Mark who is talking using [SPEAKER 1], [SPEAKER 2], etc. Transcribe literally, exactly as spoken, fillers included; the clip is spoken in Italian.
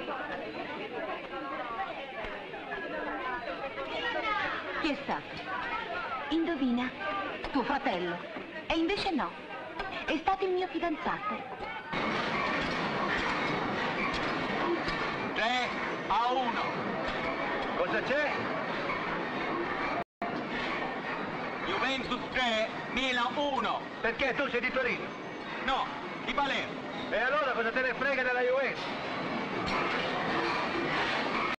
[SPEAKER 1] Chi è stato? Indovina, tuo fratello. E invece no, è stato il mio fidanzato.
[SPEAKER 2] tre a uno.
[SPEAKER 3] Cosa c'è?
[SPEAKER 2] Juventus tre, Milan uno.
[SPEAKER 3] Perché tu sei di Torino?
[SPEAKER 2] No, di Palermo.
[SPEAKER 3] E allora cosa te ne frega della Juventus?